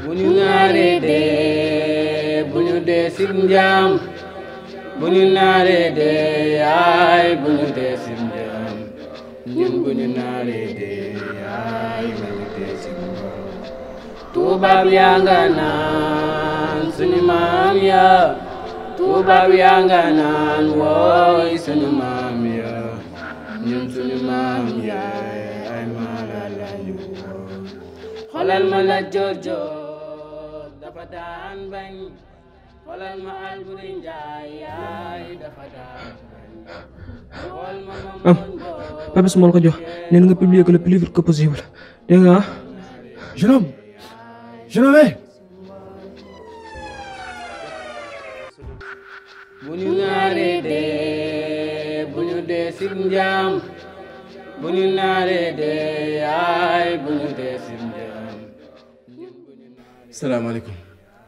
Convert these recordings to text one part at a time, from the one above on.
buñu naaree dee buñu dee si njaam buñu naaree dee ay buñu dee si njaam ñun buñu naaree dee ay buñu dee si njaam tubaab yaa nga naan suñu maam ya tubaab yaa nga naan wooy suñu maam ya ñun suñu maam ya ay mala lañu xoolal ma la jojo dafa daan bañ xoolal ma Alboury Ndiaye yaay dafa daan bañ xool ma Papis moo la ko jox nee na nga publier ko le plus vite que possible dégg nga jeune homme buñu naaree dee buñu dee si njaam buñu naaree dee ay buñu dee si njaam. Salam alaikum.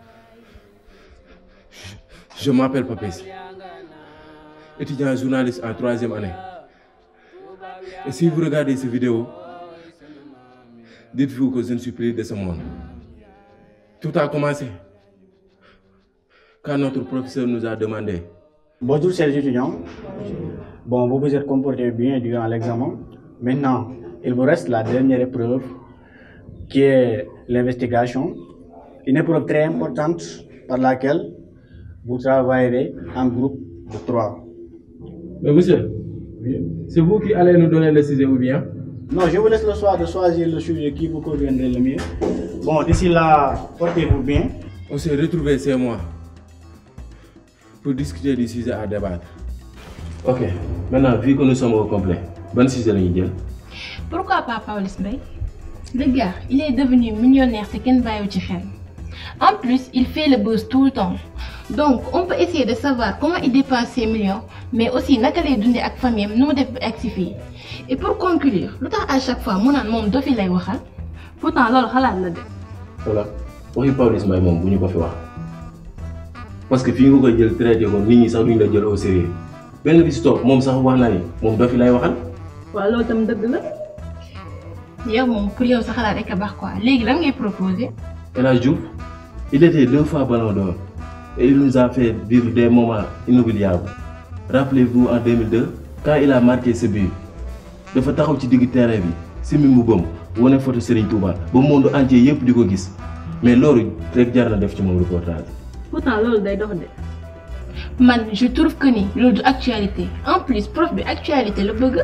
Je m'appelle Papis, étudiant journaliste en 3e année. Et si vous regardez cette vidéo, dites-vous que je ne suis plus de ce monde. Tout a commencé quand notre professeur nous a demandé. Bonjour chers étudiants. Bon, vous vous êtes comportés bien durant l'examen. Maintenant, il vous reste la dernière épreuve qui est l'investigation. Une épreuve très importante par laquelle vous travaillerez en groupe de 3. Mais monsieur, c'est vous qui allez nous donner le sujet ou bien? Non, je vous laisse le soir de choisir le sujet qui vous conviendrait le mieux. Bon, d'ici là, portez-vous bien. On s'est retrouvés ces mois pour discuter du sujet à débattre. Ok, maintenant, vu que nous sommes au complet, bon sujet la ñuy jël. Pourquoi pas Pawlish Mbaye? Le gars, il est devenu millionnaire, c'est kenn bàyyiwu ci xel. En plus, il fait le buzz tout le temps. Donc, on peut essayer de savoir comment il dépense ses millions, mais aussi naka lay dundee ak famille am nu mu def ba agsi fii. Et pour conclure, lu tax à chaque fois mu naan moom dofi lay waxal? Pourtant loolu xalaat la de. Voilà, waxi Pawlish Mbaye moom bu ñu ko fi wax. Parce que fii nga koy jël traité ko nit ñi sax duñ la jël au sérieux. Benn bis toog moom sax wax na ni moom dofi lay waxal. Waaw loolu tam dëgg la. Yow moom pour yow sa xalaat rek a baax quoi. Léegi lan ngay proposer? El Hadj Diouf, il était 2 fois Ballon d'Or et il nous a fait vivre des moments inoubliables. Rappelez-vous en 2002, quand il a marqué ce but, dafa taxaw ci digg terrain bi simi mbubbam wane photo Serigne Touba ba monde entier yëpp di ko gis mais loolu rek jar na def ci moom reportage. Pourtant loolu day dox de. Man je trouve que ni loolu du actualité en plus prof bi actualité la bëgg.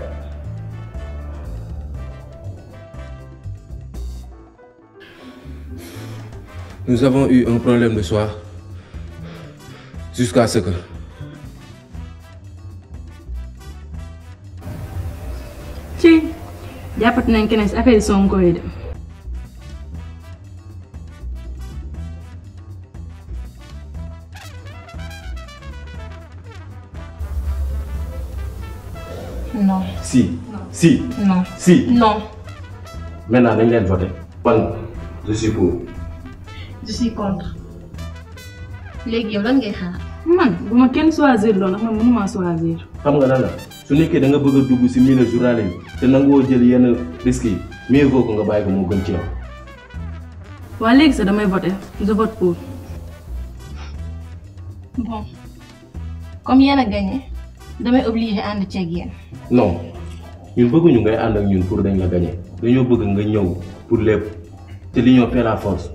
Nous avons eu un problème de soir jusqu'à ce que. ci jàppati nañ keneen si affaire yi Sonko yi de. Non. Si. Si. Non. Si. Non. Maintenant dañ leen voté. Man je suis pour. Je suis contre. Léegi yow lan ngay xaar. man bu ma kenn choisir loolu ndax man mënuma choisir. xam nga lan la su nekkee da nga bëgg a dugg si milieu journalisme te nangoo jël yenn risques yi mieux vaut que nga bàyyi ko moo gën ci yow. waa léegi sax damay voter je vote pour. Bon comme yéen a gagné damay obligé ànd ceeg yéen. non ñun bëgguñu ngay ànd ak ñun pour dañ la gagné dañoo bëgg nga ñëw pour lépp te l'union fait la force.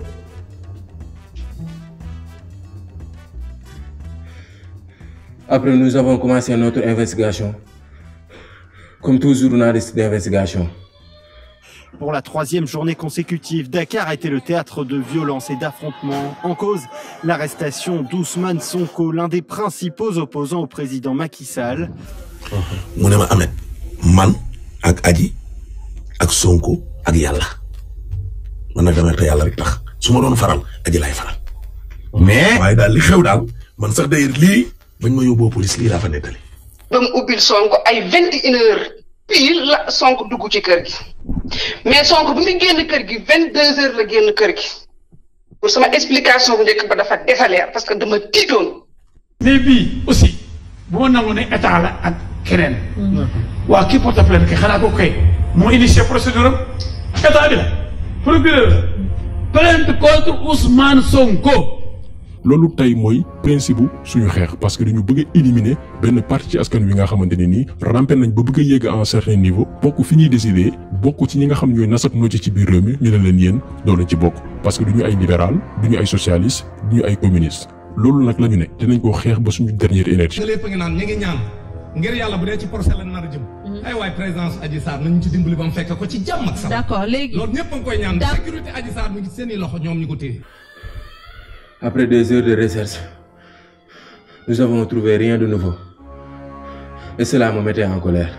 Après, nous avons commencé notre investigation, comme tout journaliste d'investigation. Pour la 3e journée consécutive, Dakar a été le théâtre de violences et d'affrontements. En cause, l'arrestation d'Ousmane Sonko, l'un des principaux opposants au président Macky Sall. mu ne ma Ahmed man ak Adji ak Sonko ak Yàlla man nag dama te Yàlla rek tax su ma doon faral Adji laay faral. mais waaye daal li xew daal man sax d'ailleurs lii. bañ ma yóbboo police lii laa fa nettali. ba mu ubbil Sonko ay 21h pile la Sonko dugg ci kër gi mais Sonko bu mu génn kër gi 22h la génn kër gi pour sama explication bu njëkk ba dafa défaleer parce que dama tiitoon. mais bii aussi bu ma nangu ne état la ak keneen. waa kii porte plainte kay xanaa ko kay moo initié procédure am état bi la procureur plainte contre Ousmane Sonko. loolu tey mooy principe bu suñu xeex parce que dañu bëgg a éliminer benn parti ci askan wi nga xamante ne nii rampe nañ ba bëgg a yegg à un certain niveau bokk fi ñuy décider bokk ci ñi nga xam ñooy nasak noo ci biir réew mi ñu ne leen yéen doo leen ci bokk parce que duñu ay libéral duñu ay socialiste duñu ay communiste loolu nag la ñu ne dinañ koo xeex ba suñu dernière énergie. lépp ngi naan ñi ngi ñaan ngir yàlla bu dee ci procès la nar a jëm. ay waay présidence Adji Sarr nañu ci dimbali ba mu fekk ko ci jàmm ak salaam. D'accord léegi loolu ñëpp a ngi koy ñaan sécurité Adji Sarr mi ngi seen i loxo ñoom ñu ko téye. Après des heures de recherche, nous avons trouvé rien de nouveau. Et cela me mettait en colère.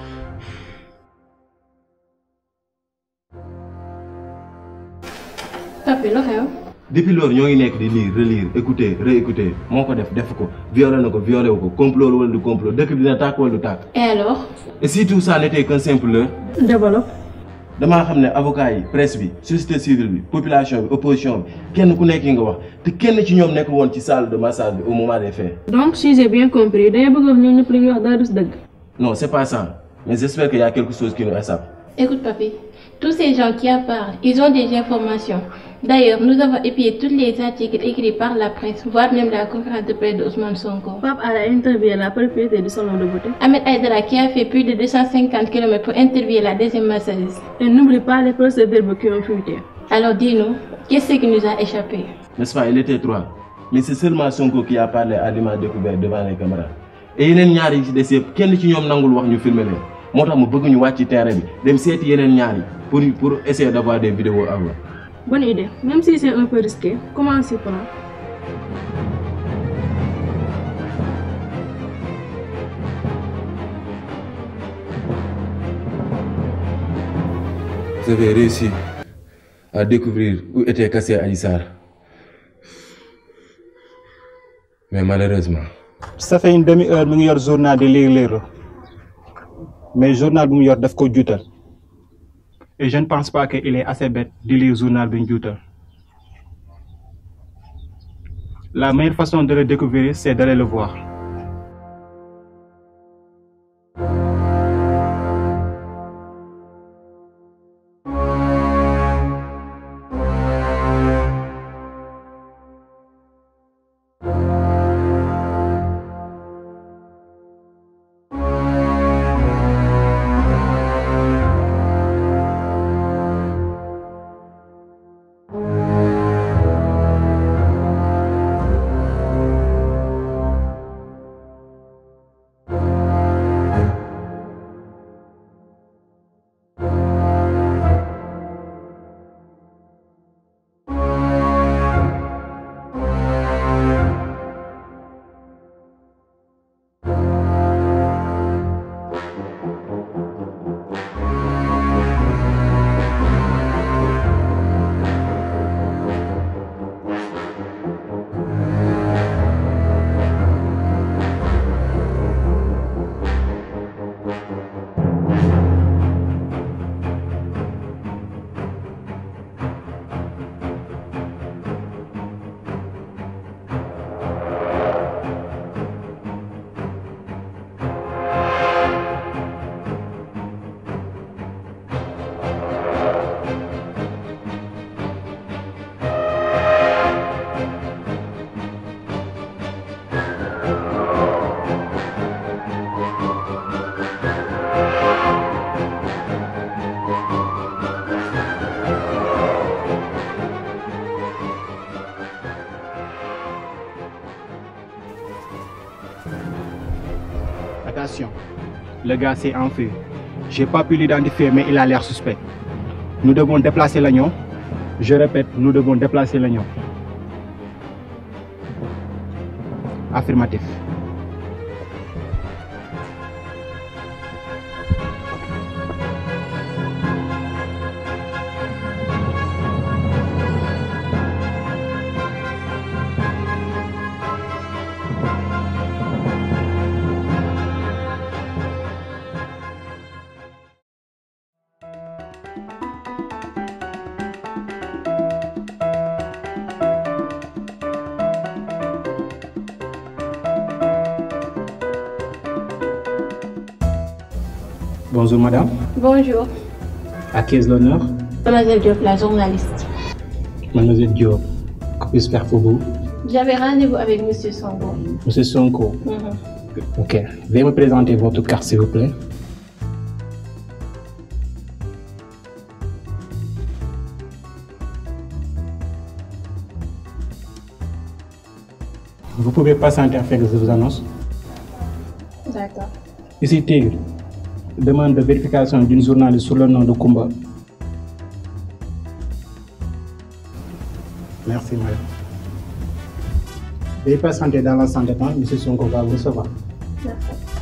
Papi, lo xew? Depuis lors, nous avons di lire, relire, écouter, réécouter. Mon ko def ko, violé nako, violé ko, complot wala du complot, dëkk bi dina tàkk wala du tàkk. Et alors? Et si tout ça n'était qu'un simple leurre? Développe. damaa xam ne avocat yi presse bi société civile bi population bi opposition bi kenn ku nekk nga wax te kenn ci ñoom nekk woon ci salle de massage bi au moment des faits. Donc si j'ai bien compris dañoo bëgg wax ñoom ñëpp li ñuy wax dara du si dëgg. Non, c'est pas ça. Mais j'espère qu'il y a quelque chose qui nous échappe. Écoute, papi, tous ces gens qui en parlent, ils ont des informations. D'ailleurs, nous avons épié tous les articles écrits par la presse, voire même la conférence de presse d'Ousmane Sonko. Pape a interviewé la propriétaire du salon de beauté. Ahmed Aïdara qui a fait plus de 250 km pour interviewer la deuxième masseuse. Et n'oublie pas les procès-verbaux qui ont fuité. Alors dis-nous, qu'est-ce qui nous a échappé? N'est-ce pas, il était trois. Mais c'est seulement Sonko qui a parlé à l'image découverte devant les caméras. Et yeneen ñaar yi ci des yëpp kenn ci ñoom nangul wax ñu filmer leen moo tax mu bëgg ñu wàcc ci terrain bi dem seeti yeneen ñaar yi pour essayer d'avoir des vidéos à voir. Bonne idée, même si c'est un peu risqué, comment on s'y prend? Vous avez réussi à découvrir où était cassé Adji Sarr. Mais malheureusement. Ça fait une demi-heure que je journal de lire. Mais le journal que je daf ko juutal. Et je ne pense pas qu'il est assez bête de lire le journal de juutal. La meilleure façon de le découvrir, c'est d'aller le voir. Attention, le gars s'est enfui. J'ai pas pu l'identifier, mais il a l'air suspect. Nous devons déplacer l'agneau. Je répète, nous devons déplacer l'agneau. Affirmatif. Bonjour madame. Bonjour. À qui est l'honneur? Mademoiselle Diop, la journaliste. Mademoiselle Diop, que puis-je faire pour vous? J'avais rendez-vous avec Monsieur Sonko. Monsieur Sonko. Ok. Veuillez me présenter votre carte, s'il vous plaît. Vous pouvez patienter afin que je vous annonce. D'accord. Ici Tigre. Demande de vérification d'une journaliste sur le nom de Kumba. Merci, madame. Veuillez patienter dans l'instant de temps, monsieur Sonko va vous recevoir. Merci.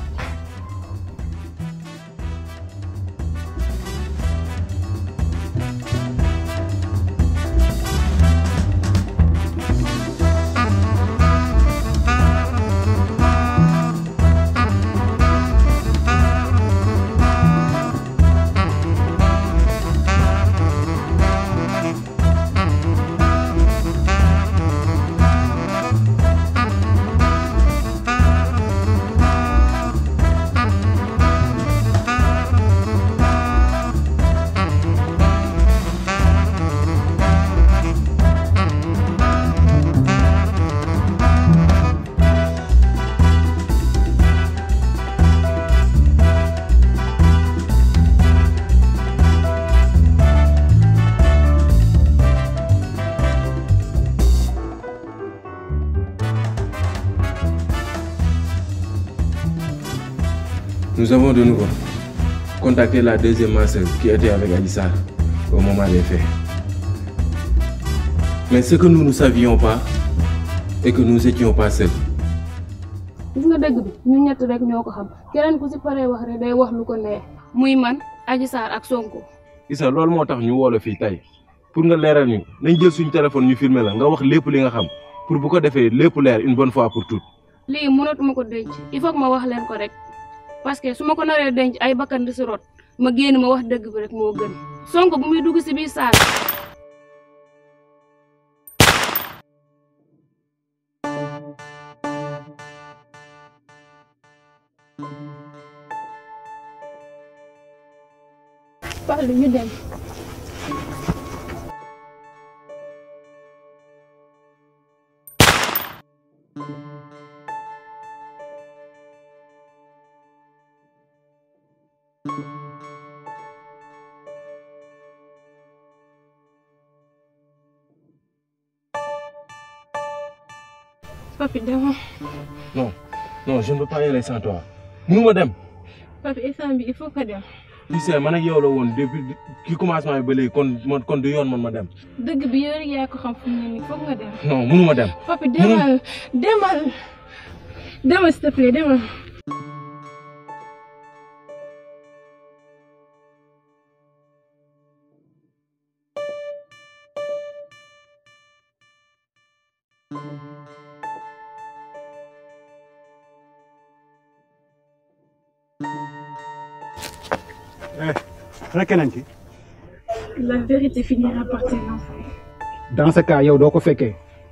Nous avons de nouveau contacté la deuxième masseuse qui était avec Adissar au moment des faits. Mais ce que nous ne savions pas est que nous n'étions pas seuls. gis nga dëgg bi ñu ñett rek ñoo ko xam keneen ku ci paree wax rek day wax lu ko neex muy man Adji Sarr ak Sonko. Issa loolu moo tax ñu woo la fii tey pour nga leeral ñu nañ jël suñu téléphone ñu filmer la nga wax lépp li nga xam pour bu ko defee lépp leer une bonne fois pour toutes. lii mënatuma ko denc il faut que ma wax leen ko rek parce que su ma ko naree denc ay bakkan di si rot ma génn ma wax dëgg bi rek moo gën Sonko bu muy dugg si biir saal. Parle ñu dem. Papi, demain. Non, non, je ne peux pas y aller sans toi. Nous, madame. Papi, il faut que dem. Tu sais, man ak yow la woon depuis ki commencement ba léegi kon du yoon man ma dem. Dëgg bi yow rek yaa ko xam fu mu ne nii foog nga dem. Non, mënuma dem. Papi, demal s'il te plaît, demal. La vérité finira par triompher. Dans ce cas, yow doo ko fekkee.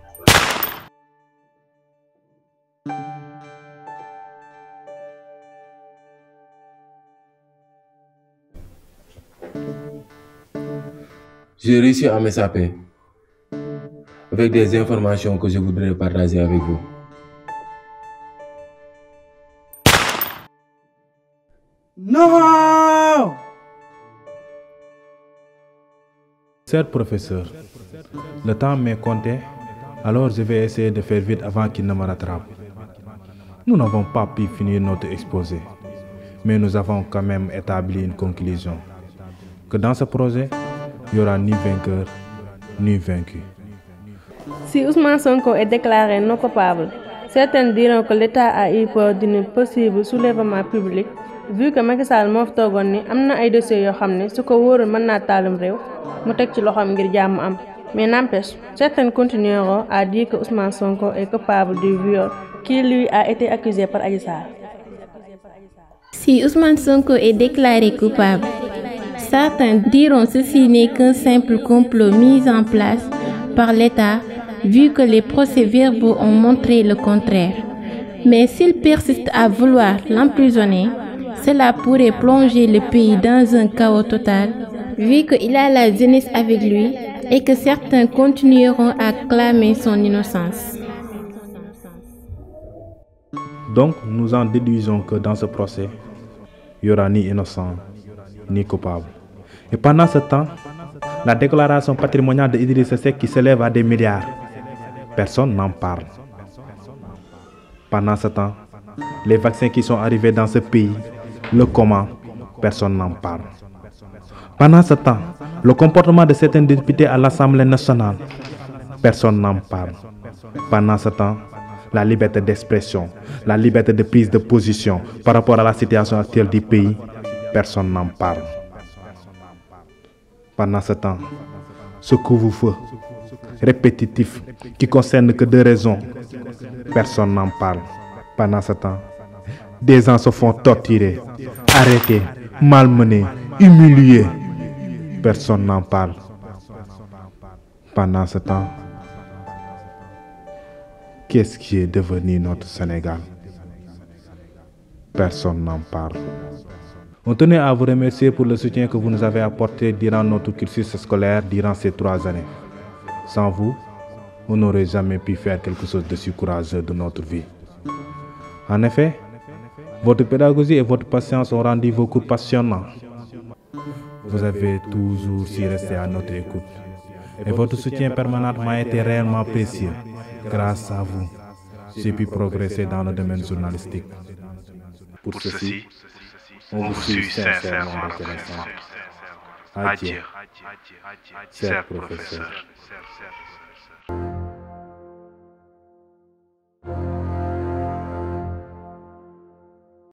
J'ai réussi à m'échapper avec des informations que je voudrais partager avec vous. Non! Cher professeur, le temps m'est compté, alors je vais essayer de faire vite avant qu'il ne me rattrape. Nous n'avons pas pu finir notre exposé, mais nous avons quand même établi une conclusion, que dans ce projet, il n'y aura ni vainqueur, ni vaincu. Si Ousmane Sonko est déclaré non coupable, certains diront que l'État a eu peur d'un possible soulèvement public, vu que Macky Sall moo fi toogoon ni am na ay dossiers yoo xam ne su ko wóorul mën naa taalum réew mu teg ci loxoom ngir jàmm am. Mais n'empêche, certains continueront à dire que Ousmane Sonko est coupable du viol qui lui a été accusé par Adji Sarr. Si Ousmane Sonko est déclaré coupable, certains diront ceci n'est qu'un simple complot mis en place par l'État, vu que les procès-verbaux ont montré le contraire. Mais s'il persiste à vouloir l'emprisonner, cela pourrait plonger le pays dans un chaos total, vu qu'il a la jeunesse avec lui, et que certains continueront à clamer son innocence. Donc, nous en déduisons que dans ce procès, il n'y aura ni innocent, ni coupable. Et pendant ce temps, la déclaration patrimoniale de Idrissa Seck qui s'élève à des milliards, personne n'en parle. Pendant ce temps, les vaccins qui sont arrivés dans ce pays, le comment, personne n'en parle. Pendant ce temps, le comportement de certains députés à l'Assemblée nationale, personne n'en parle. Pendant ce temps, la liberté d'expression, la liberté de prise de position par rapport à la situation actuelle du pays, personne n'en parle. Pendant ce temps, ce couvre-feu répétitif qui concerne que 2 raisons, personne n'en parle. Pendant ce temps, des gens se font torturer, arrêter, malmener, humilier. Personne n'en parle. Pendant ce temps, qu'est-ce qui est devenu notre Sénégal? Personne n'en parle. On tenait à vous remercier pour le soutien que vous nous avez apporté durant notre cursus scolaire durant ces 3 années. Sans vous, on n'aurait jamais pu faire quelque chose de si courageux de notre vie. En effet, votre pédagogie et votre patience ont rendu vos cours passionnants. Vous avez toujours su rester à notre écoute. Et votre soutien permanent m'a été réellement précieux. Grâce à vous, j'ai pu progresser dans le domaine journalistique. Pour ceci, on vous suit sincèrement reconnaissant. Adieu, cher professeur.